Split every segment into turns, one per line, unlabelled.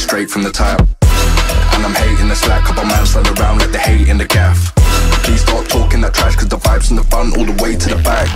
straight from the top. And I'm hating the slack, couple man slide around like they hate in the gaff. Please stop talking that trash, cause the vibes in the front all the way to the back.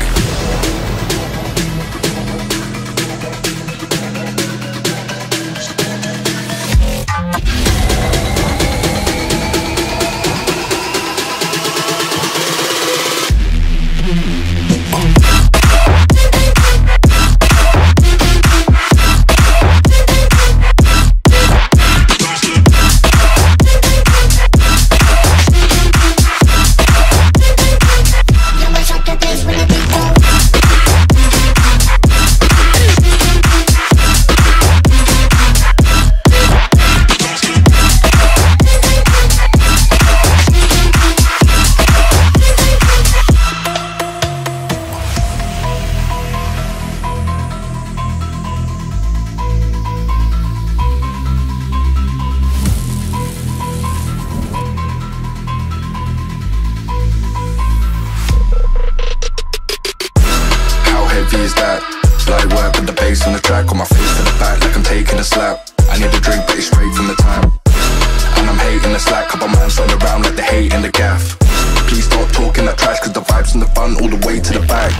Is that light work with the bass on the track, on my face to the back like I'm taking a slap. I need a drink but it's straight from the tap. And I'm hating the slack, couple man slide around like they hate in the gaff. Please stop talking that trash, cause the vibes in the front all the way to the back.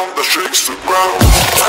sound that shakes the ground.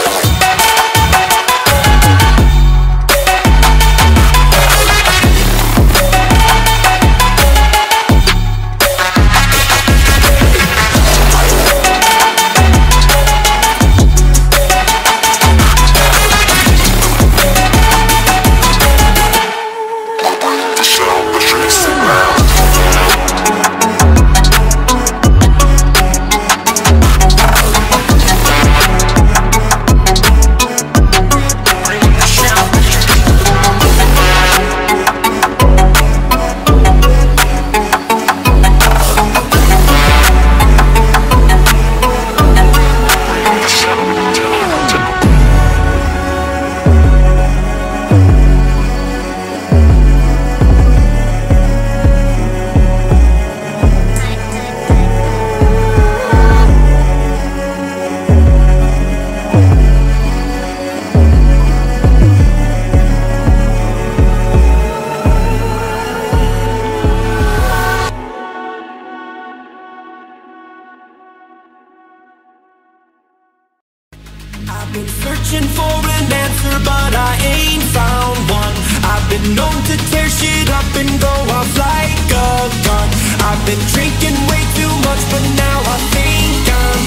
I've been searching for an answer, but I ain't found one. I've been known to tear shit up and go off like a gun. I've been drinking way too much, but now I think I'm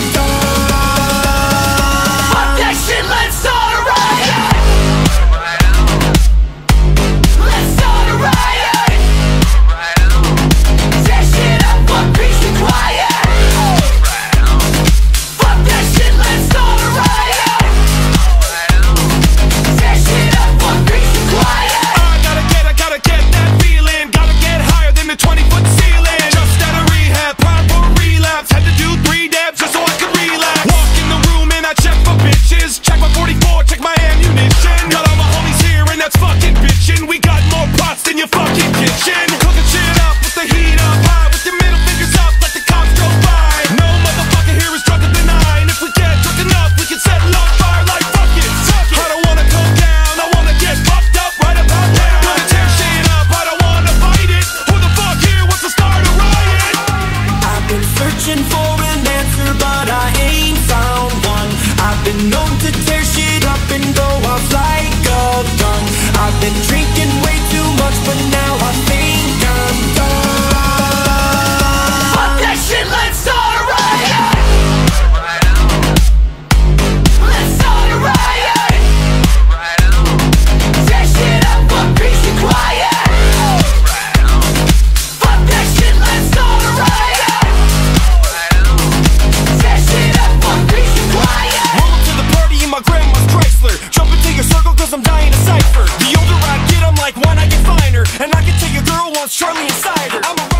done. Fuck that shit, let's start a riot. Let's start a riot. Tear shit up, fuck peace and quiet. Fuck that shit, let's start a riot. The older I get, I'm like, why not get finer? And I can tell your girl wants Charlie and cider. I'm a